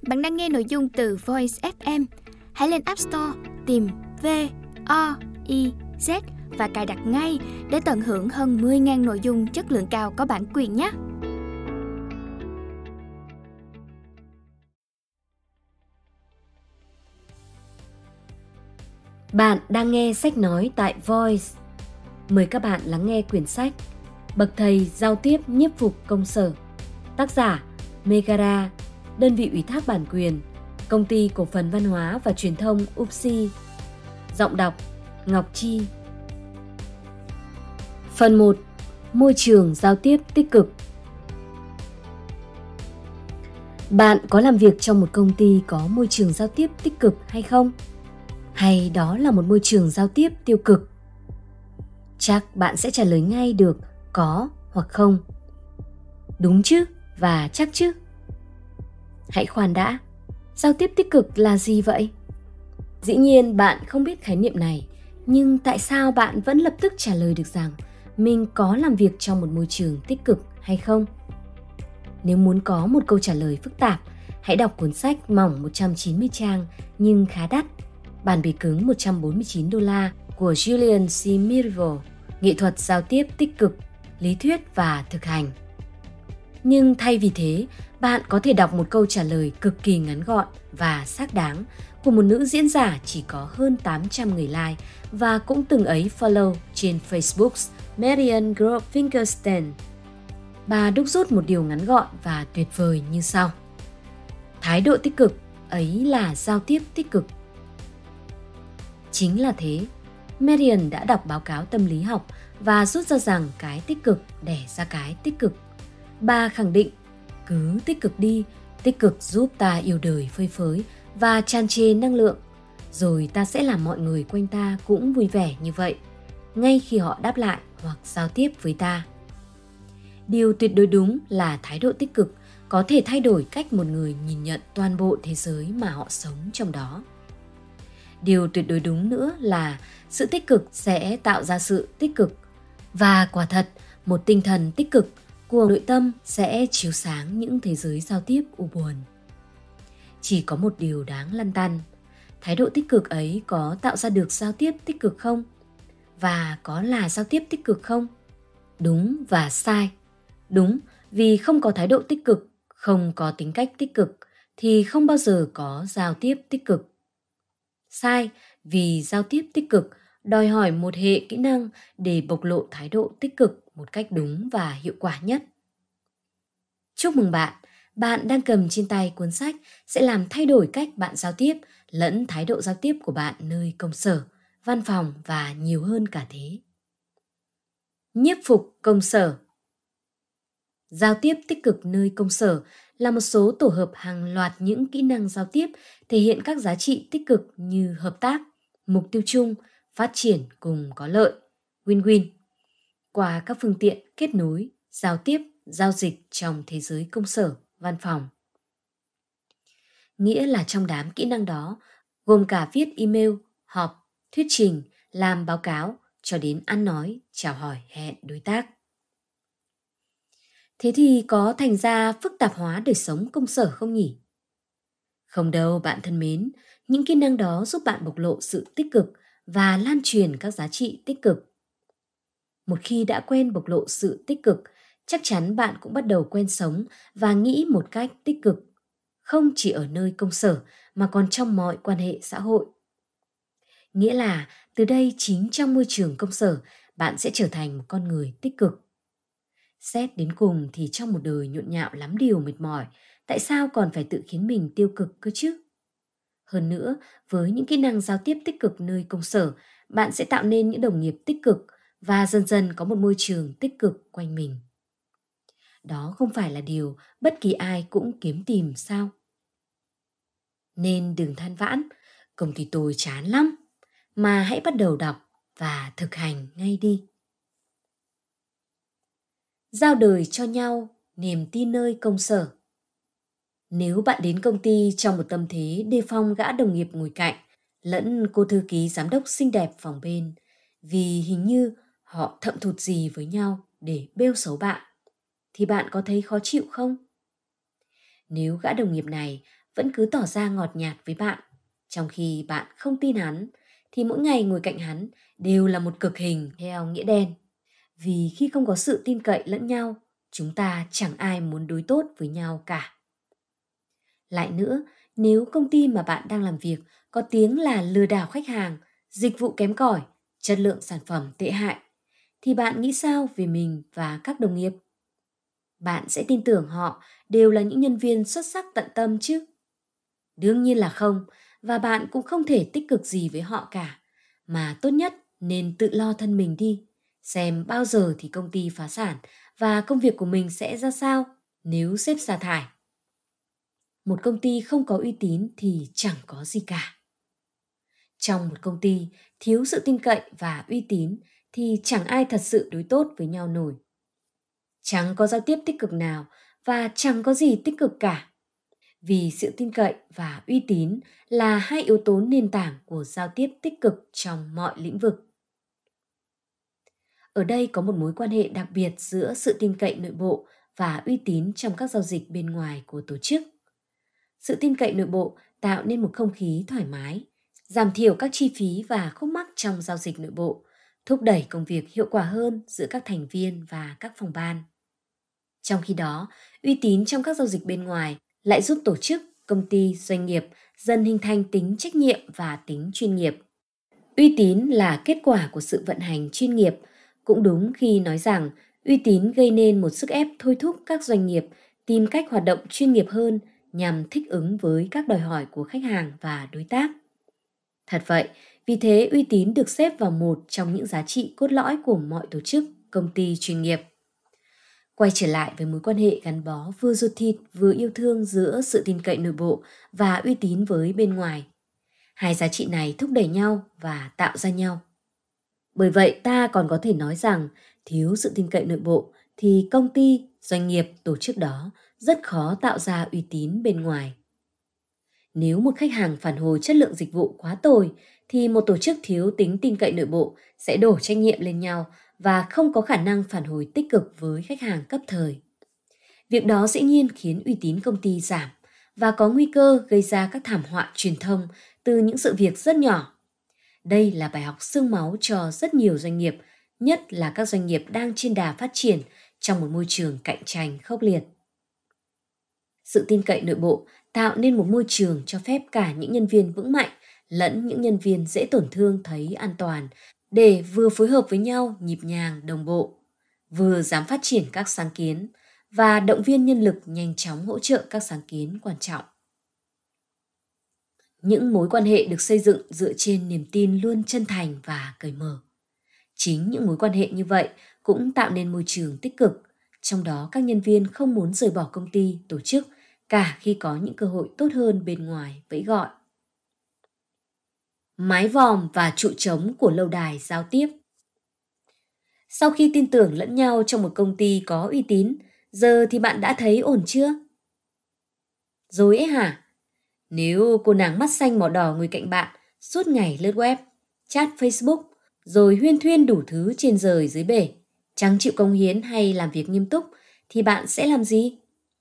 Bạn đang nghe nội dung từ Voice FM. Hãy lên App Store tìm VOIZ và cài đặt ngay để tận hưởng hơn 10.000 nội dung chất lượng cao có bản quyền nhé. Bạn đang nghe sách nói tại Voice. Mời các bạn lắng nghe quyển sách Bậc thầy giao tiếp nhiếp phục công sở. Tác giả Megara, đơn vị ủy thác bản quyền, Công ty Cổ phần Văn hóa và Truyền thông UPSI. Giọng đọc Ngọc Chi. Phần 1. Môi trường giao tiếp tích cực. Bạn có làm việc trong một công ty có môi trường giao tiếp tích cực hay không? Hay đó là một môi trường giao tiếp tiêu cực? Chắc bạn sẽ trả lời ngay được có hoặc không. Đúng chứ và chắc chứ. Hãy khoan đã, giao tiếp tích cực là gì vậy? Dĩ nhiên bạn không biết khái niệm này, nhưng tại sao bạn vẫn lập tức trả lời được rằng mình có làm việc trong một môi trường tích cực hay không? Nếu muốn có một câu trả lời phức tạp, hãy đọc cuốn sách mỏng 190 trang nhưng khá đắt, Bản bìa cứng $149 của Julian C. Mirvo, Nghệ thuật giao tiếp tích cực, lý thuyết và thực hành. Nhưng thay vì thế, bạn có thể đọc một câu trả lời cực kỳ ngắn gọn và xác đáng của một nữ diễn giả chỉ có hơn 800 người like và cũng từng ấy follow trên Facebook, Marianne Grof Finkelstein. Bà đúc rút một điều ngắn gọn và tuyệt vời như sau. Thái độ tích cực ấy là giao tiếp tích cực. Chính là thế, Marianne đã đọc báo cáo tâm lý học và rút ra rằng cái tích cực đẻ ra cái tích cực. Bà khẳng định, cứ tích cực đi, tích cực giúp ta yêu đời phơi phới và tràn trề năng lượng, rồi ta sẽ làm mọi người quanh ta cũng vui vẻ như vậy, ngay khi họ đáp lại hoặc giao tiếp với ta. Điều tuyệt đối đúng là thái độ tích cực có thể thay đổi cách một người nhìn nhận toàn bộ thế giới mà họ sống trong đó. Điều tuyệt đối đúng nữa là sự tích cực sẽ tạo ra sự tích cực. Và quả thật, một tinh thần tích cực của nội tâm sẽ chiếu sáng những thế giới giao tiếp u buồn. Chỉ có một điều đáng lăn tăn, thái độ tích cực ấy có tạo ra được giao tiếp tích cực không? Và có là giao tiếp tích cực không? Đúng và sai. Đúng, vì không có thái độ tích cực, không có tính cách tích cực, thì không bao giờ có giao tiếp tích cực. Sai, vì giao tiếp tích cực đòi hỏi một hệ kỹ năng để bộc lộ thái độ tích cực một cách đúng và hiệu quả nhất. Chúc mừng bạn, bạn đang cầm trên tay cuốn sách sẽ làm thay đổi cách bạn giao tiếp lẫn thái độ giao tiếp của bạn nơi công sở, văn phòng và nhiều hơn cả thế. Nhiếp phục công sở. Giao tiếp tích cực nơi công sở là một số tổ hợp hàng loạt những kỹ năng giao tiếp thể hiện các giá trị tích cực như hợp tác, mục tiêu chung, phát triển cùng có lợi, win-win, qua các phương tiện kết nối, giao tiếp, giao dịch trong thế giới công sở, văn phòng. Nghĩa là trong đám kỹ năng đó, gồm cả viết email, họp, thuyết trình, làm báo cáo, cho đến ăn nói, chào hỏi, hẹn đối tác. Thế thì có thành ra phức tạp hóa đời sống công sở không nhỉ? Không đâu bạn thân mến, những kỹ năng đó giúp bạn bộc lộ sự tích cực và lan truyền các giá trị tích cực. Một khi đã quen bộc lộ sự tích cực, chắc chắn bạn cũng bắt đầu quen sống và nghĩ một cách tích cực, không chỉ ở nơi công sở mà còn trong mọi quan hệ xã hội. Nghĩa là từ đây chính trong môi trường công sở, bạn sẽ trở thành một con người tích cực. Xét đến cùng thì trong một đời nhộn nhạo lắm điều mệt mỏi, tại sao còn phải tự khiến mình tiêu cực cơ chứ? Hơn nữa, với những kỹ năng giao tiếp tích cực nơi công sở, bạn sẽ tạo nên những đồng nghiệp tích cực và dần dần có một môi trường tích cực quanh mình. Đó không phải là điều bất kỳ ai cũng kiếm tìm sao? Nên đừng than vãn, công ty tôi chán lắm, mà hãy bắt đầu đọc và thực hành ngay đi. Giao đời cho nhau, niềm tin nơi công sở. Nếu bạn đến công ty trong một tâm thế đề phòng gã đồng nghiệp ngồi cạnh, lẫn cô thư ký giám đốc xinh đẹp phòng bên, vì hình như họ thậm thụt gì với nhau để bêu xấu bạn, thì bạn có thấy khó chịu không? Nếu gã đồng nghiệp này vẫn cứ tỏ ra ngọt nhạt với bạn, trong khi bạn không tin hắn, thì mỗi ngày ngồi cạnh hắn đều là một cực hình theo nghĩa đen. Vì khi không có sự tin cậy lẫn nhau, chúng ta chẳng ai muốn đối tốt với nhau cả. Lại nữa, nếu công ty mà bạn đang làm việc có tiếng là lừa đảo khách hàng, dịch vụ kém cỏi, chất lượng sản phẩm tệ hại, thì bạn nghĩ sao về mình và các đồng nghiệp? Bạn sẽ tin tưởng họ đều là những nhân viên xuất sắc tận tâm chứ? Đương nhiên là không, và bạn cũng không thể tích cực gì với họ cả, mà tốt nhất nên tự lo thân mình đi, xem bao giờ thì công ty phá sản và công việc của mình sẽ ra sao nếu sếp sa thải. Một công ty không có uy tín thì chẳng có gì cả. Trong một công ty thiếu sự tin cậy và uy tín thì chẳng ai thật sự đối tốt với nhau nổi. Chẳng có giao tiếp tích cực nào và chẳng có gì tích cực cả. Vì sự tin cậy và uy tín là hai yếu tố nền tảng của giao tiếp tích cực trong mọi lĩnh vực. Ở đây có một mối quan hệ đặc biệt giữa sự tin cậy nội bộ và uy tín trong các giao dịch bên ngoài của tổ chức. Sự tin cậy nội bộ tạo nên một không khí thoải mái, giảm thiểu các chi phí và khúc mắc trong giao dịch nội bộ, thúc đẩy công việc hiệu quả hơn giữa các thành viên và các phòng ban. Trong khi đó, uy tín trong các giao dịch bên ngoài lại giúp tổ chức, công ty, doanh nghiệp dần hình thành tính trách nhiệm và tính chuyên nghiệp. Uy tín là kết quả của sự vận hành chuyên nghiệp. Cũng đúng khi nói rằng uy tín gây nên một sức ép thôi thúc các doanh nghiệp tìm cách hoạt động chuyên nghiệp hơn nhằm thích ứng với các đòi hỏi của khách hàng và đối tác. Thật vậy, vì thế uy tín được xếp vào một trong những giá trị cốt lõi của mọi tổ chức, công ty chuyên nghiệp. Quay trở lại với mối quan hệ gắn bó vừa ruột thịt vừa yêu thương giữa sự tin cậy nội bộ và uy tín với bên ngoài. Hai giá trị này thúc đẩy nhau và tạo ra nhau. Bởi vậy ta còn có thể nói rằng thiếu sự tin cậy nội bộ thì công ty, doanh nghiệp, tổ chức đó rất khó tạo ra uy tín bên ngoài. Nếu một khách hàng phản hồi chất lượng dịch vụ quá tồi thì một tổ chức thiếu tính tin cậy nội bộ sẽ đổ trách nhiệm lên nhau và không có khả năng phản hồi tích cực với khách hàng cấp thời. Việc đó dĩ nhiên khiến uy tín công ty giảm và có nguy cơ gây ra các thảm họa truyền thông từ những sự việc rất nhỏ. Đây là bài học xương máu cho rất nhiều doanh nghiệp, nhất là các doanh nghiệp đang trên đà phát triển trong một môi trường cạnh tranh khốc liệt. Sự tin cậy nội bộ tạo nên một môi trường cho phép cả những nhân viên vững mạnh lẫn những nhân viên dễ tổn thương thấy an toàn để vừa phối hợp với nhau nhịp nhàng đồng bộ, vừa dám phát triển các sáng kiến và động viên nhân lực nhanh chóng hỗ trợ các sáng kiến quan trọng. Những mối quan hệ được xây dựng dựa trên niềm tin luôn chân thành và cởi mở. Chính những mối quan hệ như vậy cũng tạo nên môi trường tích cực, trong đó các nhân viên không muốn rời bỏ công ty, tổ chức, cả khi có những cơ hội tốt hơn bên ngoài vẫy gọi. Mái vòm và trụ trống của lâu đài giao tiếp. Sau khi tin tưởng lẫn nhau trong một công ty có uy tín, giờ thì bạn đã thấy ổn chưa? Rồi ấy hả? Nếu cô nàng mắt xanh mỏ đỏ ngồi cạnh bạn suốt ngày lướt web, chat Facebook, rồi huyên thuyên đủ thứ trên trời dưới bể, chẳng chịu cống hiến hay làm việc nghiêm túc, thì bạn sẽ làm gì?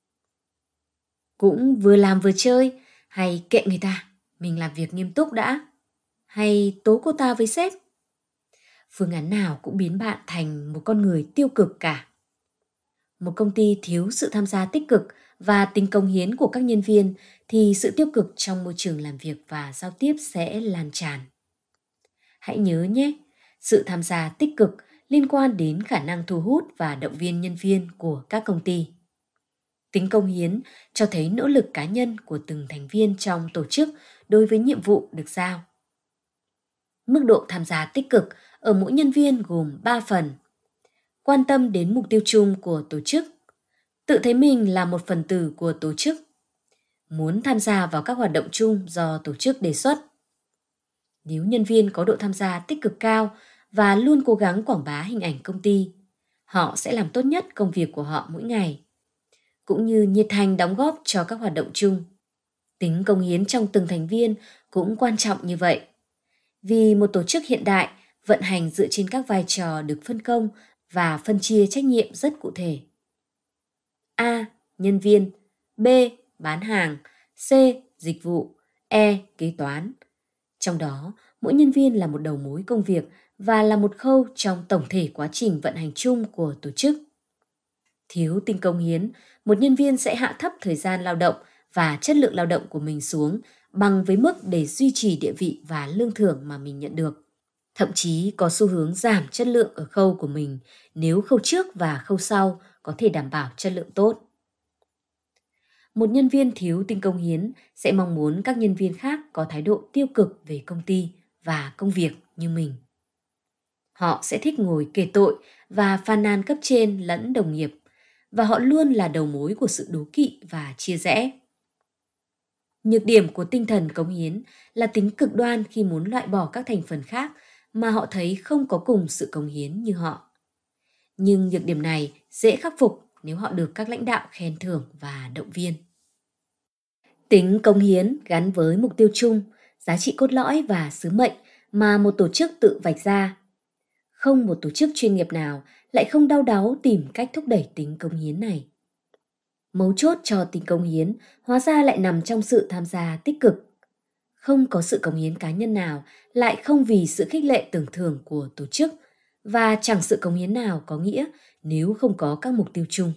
Cũng vừa làm vừa chơi, hay kệ người ta, mình làm việc nghiêm túc đã, hay tố cô ta với sếp? Phương án nào cũng biến bạn thành một con người tiêu cực cả. Một công ty thiếu sự tham gia tích cực và tính cống hiến của các nhân viên thì sự tiêu cực trong môi trường làm việc và giao tiếp sẽ lan tràn. Hãy nhớ nhé, sự tham gia tích cực liên quan đến khả năng thu hút và động viên nhân viên của các công ty. Tính cống hiến cho thấy nỗ lực cá nhân của từng thành viên trong tổ chức đối với nhiệm vụ được giao. Mức độ tham gia tích cực ở mỗi nhân viên gồm 3 phần. Quan tâm đến mục tiêu chung của tổ chức, tự thấy mình là một phần tử của tổ chức, muốn tham gia vào các hoạt động chung do tổ chức đề xuất. Nếu nhân viên có độ tham gia tích cực cao và luôn cố gắng quảng bá hình ảnh công ty, họ sẽ làm tốt nhất công việc của họ mỗi ngày, cũng như nhiệt thành đóng góp cho các hoạt động chung. Tính cống hiến trong từng thành viên cũng quan trọng như vậy. Vì một tổ chức hiện đại vận hành dựa trên các vai trò được phân công và phân chia trách nhiệm rất cụ thể. A. Nhân viên. B. Bán hàng. C. Dịch vụ, E. Kế toán. Trong đó, mỗi nhân viên là một đầu mối công việc và là một khâu trong tổng thể quá trình vận hành chung của tổ chức. Thiếu tính cống hiến, một nhân viên sẽ hạ thấp thời gian lao động và chất lượng lao động của mình xuống bằng với mức để duy trì địa vị và lương thưởng mà mình nhận được. Thậm chí có xu hướng giảm chất lượng ở khâu của mình nếu khâu trước và khâu sau có thể đảm bảo chất lượng tốt. Một nhân viên thiếu tính cống hiến sẽ mong muốn các nhân viên khác có thái độ tiêu cực về công ty và công việc như mình. Họ sẽ thích ngồi kể tội và phàn nàn cấp trên lẫn đồng nghiệp, và họ luôn là đầu mối của sự đố kỵ và chia rẽ. Nhược điểm của tinh thần cống hiến là tính cực đoan khi muốn loại bỏ các thành phần khác mà họ thấy không có cùng sự cống hiến như họ. Nhưng nhược điểm này dễ khắc phục nếu họ được các lãnh đạo khen thưởng và động viên. Tính cống hiến gắn với mục tiêu chung, giá trị cốt lõi và sứ mệnh mà một tổ chức tự vạch ra. Không một tổ chức chuyên nghiệp nào lại không đau đáu tìm cách thúc đẩy tính cống hiến này. Mấu chốt cho tính cống hiến hóa ra lại nằm trong sự tham gia tích cực. Không có sự cống hiến cá nhân nào lại không vì sự khích lệ tưởng thưởng của tổ chức, và chẳng sự cống hiến nào có nghĩa nếu không có các mục tiêu chung.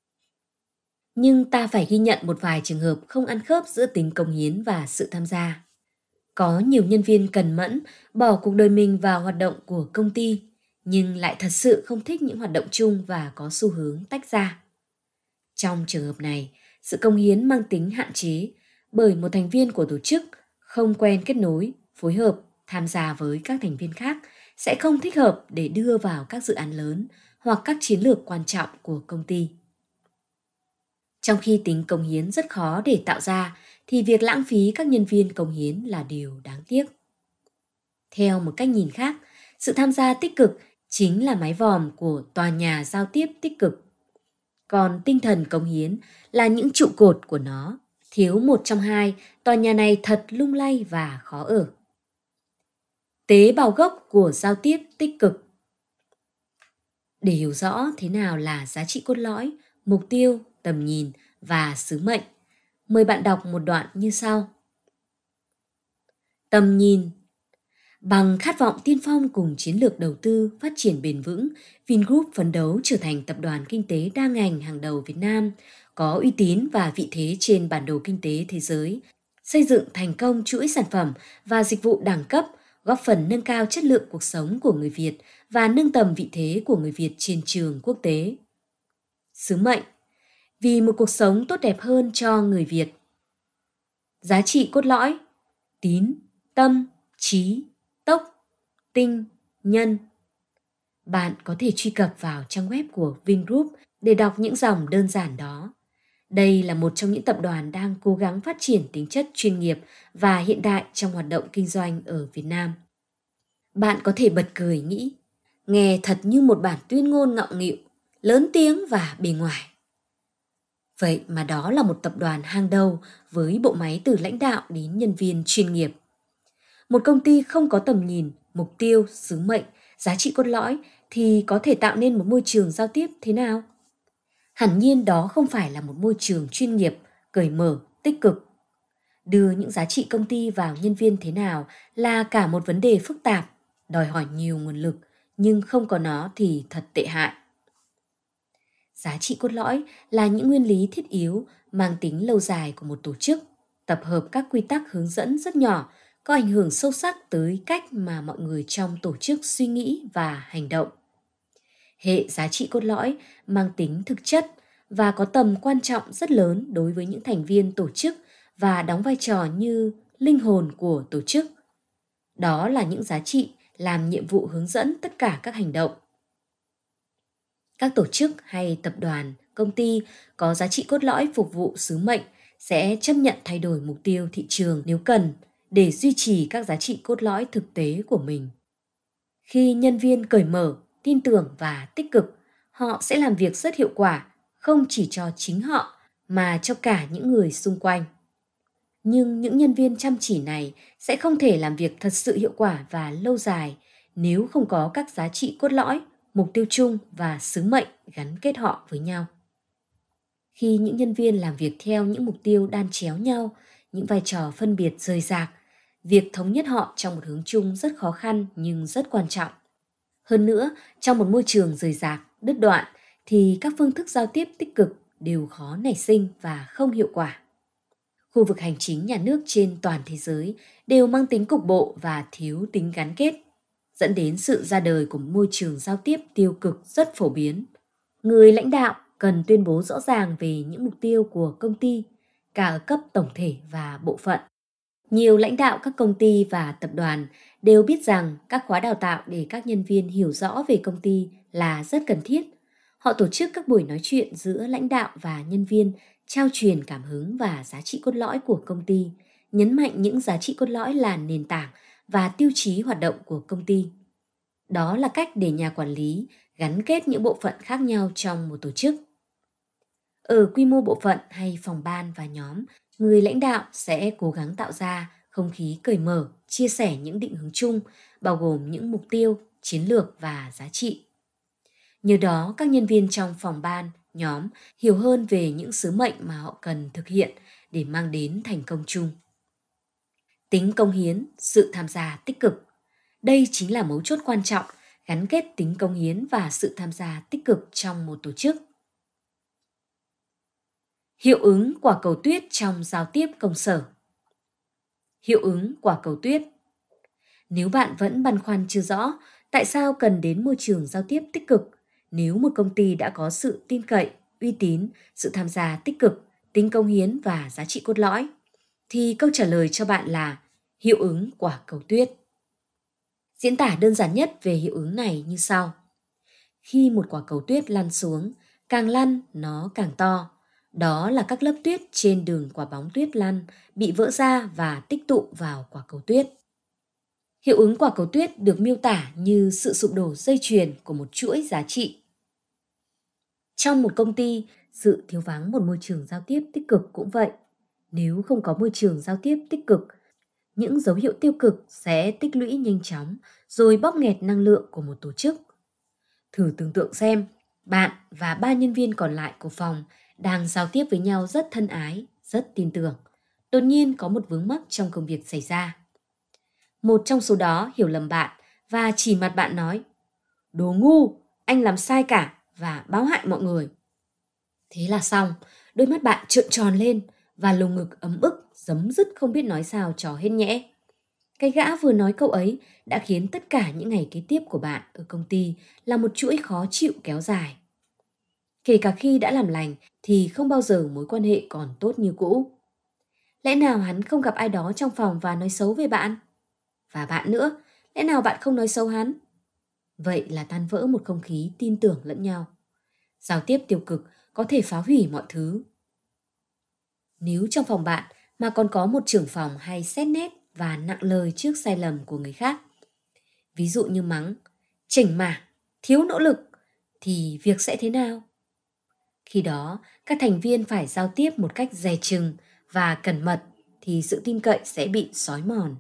Nhưng ta phải ghi nhận một vài trường hợp không ăn khớp giữa tính cống hiến và sự tham gia. Có nhiều nhân viên cần mẫn bỏ cuộc đời mình vào hoạt động của công ty, nhưng lại thật sự không thích những hoạt động chung và có xu hướng tách ra. Trong trường hợp này, sự cống hiến mang tính hạn chế bởi một thành viên của tổ chức không quen kết nối, phối hợp, tham gia với các thành viên khác sẽ không thích hợp để đưa vào các dự án lớn hoặc các chiến lược quan trọng của công ty. Trong khi tính cống hiến rất khó để tạo ra, thì việc lãng phí các nhân viên cống hiến là điều đáng tiếc. Theo một cách nhìn khác, sự tham gia tích cực chính là mái vòm của tòa nhà giao tiếp tích cực. Còn tinh thần cống hiến là những trụ cột của nó. Thiếu một trong hai, tòa nhà này thật lung lay và khó ở. Tế bào gốc của giao tiếp tích cực. Để hiểu rõ thế nào là giá trị cốt lõi, mục tiêu, tầm nhìn và sứ mệnh, mời bạn đọc một đoạn như sau. Tầm nhìn. Bằng khát vọng tiên phong cùng chiến lược đầu tư phát triển bền vững, Vingroup phấn đấu trở thành tập đoàn kinh tế đa ngành hàng đầu Việt Nam, có uy tín và vị thế trên bản đồ kinh tế thế giới, xây dựng thành công chuỗi sản phẩm và dịch vụ đẳng cấp, góp phần nâng cao chất lượng cuộc sống của người Việt và nâng tầm vị thế của người Việt trên trường quốc tế. Sứ mệnh. Vì một cuộc sống tốt đẹp hơn cho người Việt. Giá trị cốt lõi. Tín, tâm, trí, tốc, tinh, nhân. Bạn có thể truy cập vào trang web của Vingroup để đọc những dòng đơn giản đó. Đây là một trong những tập đoàn đang cố gắng phát triển tính chất chuyên nghiệp và hiện đại trong hoạt động kinh doanh ở Việt Nam. Bạn có thể bật cười nghĩ, nghe thật như một bản tuyên ngôn ngọng nghịu, lớn tiếng và bề ngoài. Vậy mà đó là một tập đoàn hàng đầu với bộ máy từ lãnh đạo đến nhân viên chuyên nghiệp. Một công ty không có tầm nhìn, mục tiêu, sứ mệnh, giá trị cốt lõi thì có thể tạo nên một môi trường giao tiếp thế nào? Hẳn nhiên đó không phải là một môi trường chuyên nghiệp, cởi mở, tích cực. Đưa những giá trị công ty vào nhân viên thế nào là cả một vấn đề phức tạp, đòi hỏi nhiều nguồn lực, nhưng không có nó thì thật tệ hại. Giá trị cốt lõi là những nguyên lý thiết yếu mang tính lâu dài của một tổ chức, tập hợp các quy tắc hướng dẫn rất nhỏ, có ảnh hưởng sâu sắc tới cách mà mọi người trong tổ chức suy nghĩ và hành động. Hệ giá trị cốt lõi mang tính thực chất và có tầm quan trọng rất lớn đối với những thành viên tổ chức và đóng vai trò như linh hồn của tổ chức. Đó là những giá trị làm nhiệm vụ hướng dẫn tất cả các hành động. Các tổ chức hay tập đoàn, công ty có giá trị cốt lõi phục vụ sứ mệnh sẽ chấp nhận thay đổi mục tiêu thị trường nếu cần để duy trì các giá trị cốt lõi thực tế của mình. Khi nhân viên cởi mở, tin tưởng và tích cực, họ sẽ làm việc rất hiệu quả, không chỉ cho chính họ mà cho cả những người xung quanh. Nhưng những nhân viên chăm chỉ này sẽ không thể làm việc thật sự hiệu quả và lâu dài nếu không có các giá trị cốt lõi, mục tiêu chung và sứ mệnh gắn kết họ với nhau. Khi những nhân viên làm việc theo những mục tiêu đan chéo nhau, những vai trò phân biệt rời rạc, việc thống nhất họ trong một hướng chung rất khó khăn nhưng rất quan trọng. Hơn nữa, trong một môi trường rời rạc, đứt đoạn thì các phương thức giao tiếp tích cực đều khó nảy sinh và không hiệu quả. Khu vực hành chính nhà nước trên toàn thế giới đều mang tính cục bộ và thiếu tính gắn kết, dẫn đến sự ra đời của một môi trường giao tiếp tiêu cực rất phổ biến. Người lãnh đạo cần tuyên bố rõ ràng về những mục tiêu của công ty, cả ở cấp tổng thể và bộ phận. Nhiều lãnh đạo các công ty và tập đoàn đều biết rằng các khóa đào tạo để các nhân viên hiểu rõ về công ty là rất cần thiết. Họ tổ chức các buổi nói chuyện giữa lãnh đạo và nhân viên, trao truyền cảm hứng và giá trị cốt lõi của công ty, nhấn mạnh những giá trị cốt lõi là nền tảng và tiêu chí hoạt động của công ty. Đó là cách để nhà quản lý gắn kết những bộ phận khác nhau trong một tổ chức. Ở quy mô bộ phận hay phòng ban và nhóm, người lãnh đạo sẽ cố gắng tạo ra không khí cởi mở, chia sẻ những định hướng chung, bao gồm những mục tiêu, chiến lược và giá trị. Nhờ đó, các nhân viên trong phòng ban, nhóm hiểu hơn về những sứ mệnh mà họ cần thực hiện để mang đến thành công chung. Tính công hiến, sự tham gia tích cực. Đây chính là mấu chốt quan trọng gắn kết tính công hiến và sự tham gia tích cực trong một tổ chức. Hiệu ứng quả cầu tuyết trong giao tiếp công sở. Hiệu ứng quả cầu tuyết. Nếu bạn vẫn băn khoăn chưa rõ tại sao cần đến môi trường giao tiếp tích cực, nếu một công ty đã có sự tin cậy, uy tín, sự tham gia tích cực, tính công hiến và giá trị cốt lõi, thì câu trả lời cho bạn là hiệu ứng quả cầu tuyết. Diễn tả đơn giản nhất về hiệu ứng này như sau. Khi một quả cầu tuyết lăn xuống, càng lăn nó càng to. Đó là các lớp tuyết trên đường quả bóng tuyết lăn bị vỡ ra và tích tụ vào quả cầu tuyết. Hiệu ứng quả cầu tuyết được miêu tả như sự sụp đổ dây chuyền của một chuỗi giá trị. Trong một công ty, sự thiếu vắng một môi trường giao tiếp tích cực cũng vậy. Nếu không có môi trường giao tiếp tích cực, những dấu hiệu tiêu cực sẽ tích lũy nhanh chóng rồi bóp nghẹt năng lượng của một tổ chức. Thử tưởng tượng xem, bạn và 3 nhân viên còn lại của phòng đang giao tiếp với nhau rất thân ái, rất tin tưởng. Đột nhiên có một vướng mắc trong công việc xảy ra. Một trong số đó hiểu lầm bạn và chỉ mặt bạn nói: "Đồ ngu, anh làm sai cả và báo hại mọi người." Thế là xong, đôi mắt bạn trợn tròn lên và lồng ngực ấm ức, dấm dứt không biết nói sao cho hết nhẽ. Cái gã vừa nói câu ấy đã khiến tất cả những ngày kế tiếp của bạn ở công ty là một chuỗi khó chịu kéo dài. Kể cả khi đã làm lành thì không bao giờ mối quan hệ còn tốt như cũ. Lẽ nào hắn không gặp ai đó trong phòng và nói xấu về bạn? Và bạn nữa, lẽ nào bạn không nói xấu hắn? Vậy là tan vỡ một không khí tin tưởng lẫn nhau. Giao tiếp tiêu cực có thể phá hủy mọi thứ. Nếu trong phòng bạn mà còn có một trưởng phòng hay xét nét và nặng lời trước sai lầm của người khác, ví dụ như mắng, chểnh mảng, thiếu nỗ lực, thì việc sẽ thế nào? Khi đó, các thành viên phải giao tiếp một cách dè chừng và cẩn mật thì sự tin cậy sẽ bị xói mòn.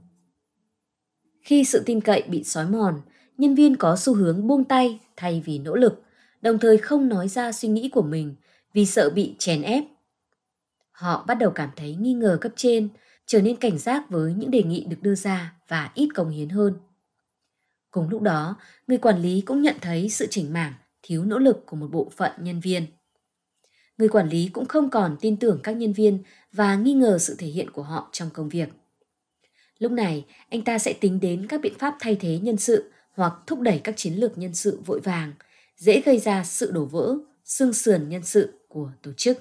Khi sự tin cậy bị xói mòn, nhân viên có xu hướng buông tay thay vì nỗ lực, đồng thời không nói ra suy nghĩ của mình vì sợ bị chèn ép. Họ bắt đầu cảm thấy nghi ngờ cấp trên, trở nên cảnh giác với những đề nghị được đưa ra và ít cống hiến hơn. Cùng lúc đó, người quản lý cũng nhận thấy sự chểnh mảng, thiếu nỗ lực của một bộ phận nhân viên. Người quản lý cũng không còn tin tưởng các nhân viên và nghi ngờ sự thể hiện của họ trong công việc. Lúc này, anh ta sẽ tính đến các biện pháp thay thế nhân sự hoặc thúc đẩy các chiến lược nhân sự vội vàng, dễ gây ra sự đổ vỡ, xương sườn nhân sự của tổ chức.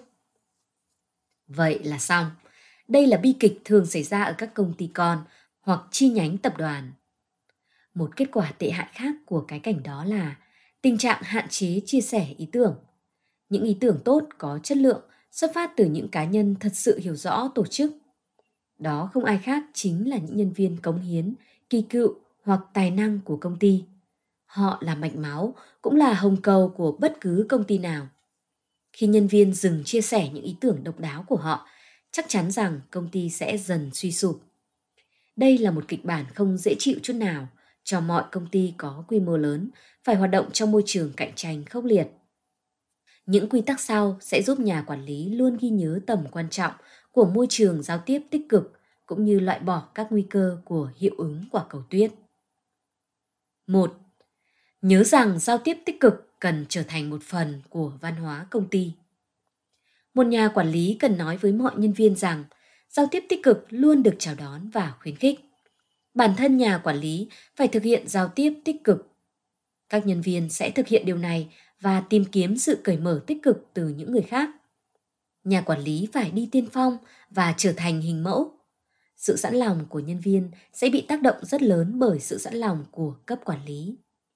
Vậy là xong. Đây là bi kịch thường xảy ra ở các công ty con hoặc chi nhánh tập đoàn. Một kết quả tệ hại khác của cái cảnh đó là tình trạng hạn chế chia sẻ ý tưởng. Những ý tưởng tốt có chất lượng xuất phát từ những cá nhân thật sự hiểu rõ tổ chức. Đó không ai khác chính là những nhân viên cống hiến, kỳ cựu hoặc tài năng của công ty. Họ là mạch máu, cũng là hồng cầu của bất cứ công ty nào. Khi nhân viên dừng chia sẻ những ý tưởng độc đáo của họ, chắc chắn rằng công ty sẽ dần suy sụp. Đây là một kịch bản không dễ chịu chút nào cho mọi công ty có quy mô lớn phải hoạt động trong môi trường cạnh tranh khốc liệt. Những quy tắc sau sẽ giúp nhà quản lý luôn ghi nhớ tầm quan trọng của môi trường giao tiếp tích cực cũng như loại bỏ các nguy cơ của hiệu ứng quả cầu tuyết. 1. Nhớ rằng giao tiếp tích cực cần trở thành một phần của văn hóa công ty. Một nhà quản lý cần nói với mọi nhân viên rằng giao tiếp tích cực luôn được chào đón và khuyến khích. Bản thân nhà quản lý phải thực hiện giao tiếp tích cực. Các nhân viên sẽ thực hiện điều này và tìm kiếm sự cởi mở tích cực từ những người khác. Nhà quản lý phải đi tiên phong và trở thành hình mẫu. Sự sẵn lòng của nhân viên sẽ bị tác động rất lớn bởi sự sẵn lòng của cấp quản lý.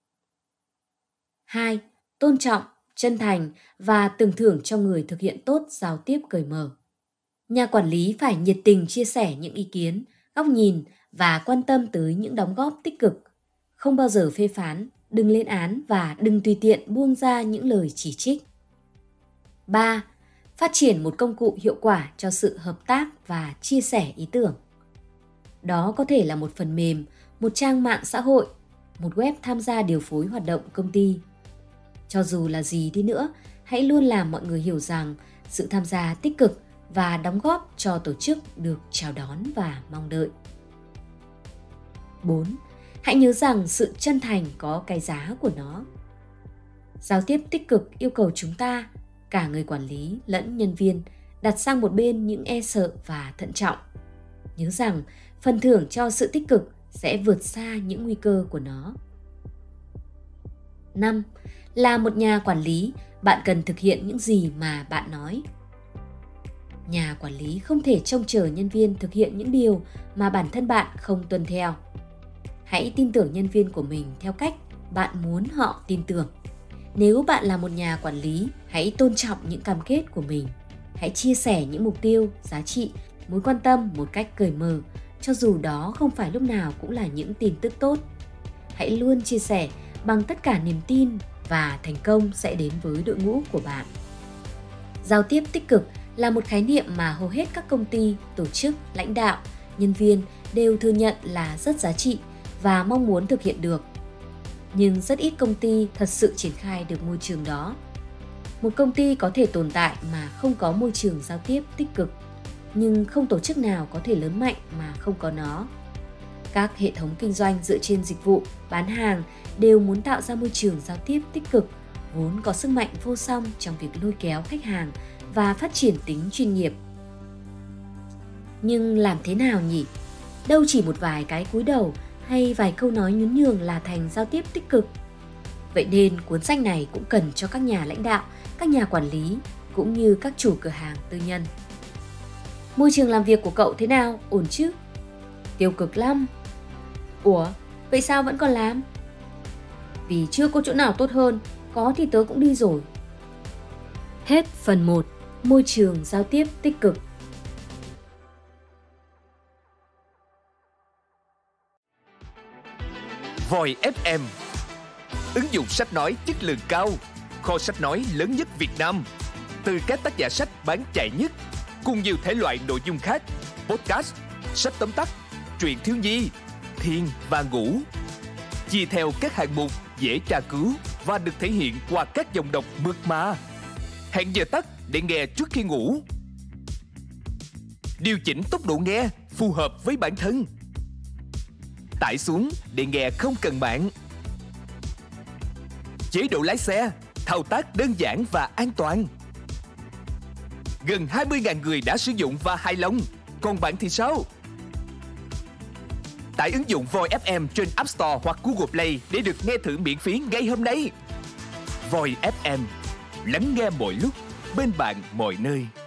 2. Tôn trọng, chân thành và tưởng thưởng cho người thực hiện tốt giao tiếp cởi mở. Nhà quản lý phải nhiệt tình chia sẻ những ý kiến, góc nhìn và quan tâm tới những đóng góp tích cực. Không bao giờ phê phán, đừng lên án và đừng tùy tiện buông ra những lời chỉ trích. 3. Phát triển một công cụ hiệu quả cho sự hợp tác và chia sẻ ý tưởng. Đó có thể là một phần mềm, một trang mạng xã hội, một web tham gia điều phối hoạt động công ty. Cho dù là gì đi nữa, hãy luôn làm mọi người hiểu rằng sự tham gia tích cực và đóng góp cho tổ chức được chào đón và mong đợi. 4. Hãy nhớ rằng sự chân thành có cái giá của nó. Giao tiếp tích cực yêu cầu chúng ta, cả người quản lý lẫn nhân viên, đặt sang một bên những e sợ và thận trọng. Nhớ rằng phần thưởng cho sự tích cực sẽ vượt xa những nguy cơ của nó. 5. Là một nhà quản lý, bạn cần thực hiện những gì mà bạn nói. Nhà quản lý không thể trông chờ nhân viên thực hiện những điều mà bản thân bạn không tuân theo. Hãy tin tưởng nhân viên của mình theo cách bạn muốn họ tin tưởng. Nếu bạn là một nhà quản lý, hãy tôn trọng những cam kết của mình. Hãy chia sẻ những mục tiêu, giá trị, mối quan tâm một cách cởi mở, cho dù đó không phải lúc nào cũng là những tin tức tốt. Hãy luôn chia sẻ bằng tất cả niềm tin và thành công sẽ đến với đội ngũ của bạn. Giao tiếp tích cực là một khái niệm mà hầu hết các công ty, tổ chức, lãnh đạo, nhân viên đều thừa nhận là rất giá trị và mong muốn thực hiện được. Nhưng rất ít công ty thật sự triển khai được môi trường đó. Một công ty có thể tồn tại mà không có môi trường giao tiếp tích cực, nhưng không tổ chức nào có thể lớn mạnh mà không có nó. Các hệ thống kinh doanh dựa trên dịch vụ, bán hàng đều muốn tạo ra môi trường giao tiếp tích cực, vốn có sức mạnh vô song trong việc lôi kéo khách hàng và phát triển tính chuyên nghiệp. Nhưng làm thế nào nhỉ? Đâu chỉ một vài cái cúi đầu hay vài câu nói nhún nhường là thành giao tiếp tích cực. Vậy nên cuốn sách này cũng cần cho các nhà lãnh đạo, các nhà quản lý cũng như các chủ cửa hàng tư nhân. Môi trường làm việc của cậu thế nào? Ổn chứ? Tiêu cực lắm. Ủa, vậy sao vẫn còn làm? Vì chưa có chỗ nào tốt hơn, có thì tớ cũng đi rồi. Hết phần 1. Môi trường giao tiếp tích cực. Voi FM, ứng dụng sách nói chất lượng cao, kho sách nói lớn nhất Việt Nam, từ các tác giả sách bán chạy nhất, cùng nhiều thể loại nội dung khác, podcast, sách tóm tắt, truyện thiếu nhi, thiền và ngủ, chia theo các hạng mục dễ tra cứu và được thể hiện qua các dòng đọc mượt mà. Hẹn giờ tắt để nghe trước khi ngủ. Điều chỉnh tốc độ nghe phù hợp với bản thân. Tải xuống để nghe không cần mạng. Chế độ lái xe, thao tác đơn giản và an toàn. Gần 20.000 người đã sử dụng và hài lòng. Còn bạn thì sao? Tải ứng dụng Voi FM trên App Store hoặc Google Play để được nghe thử miễn phí ngay hôm nay. Voi FM, lắng nghe mọi lúc, bên bạn mọi nơi.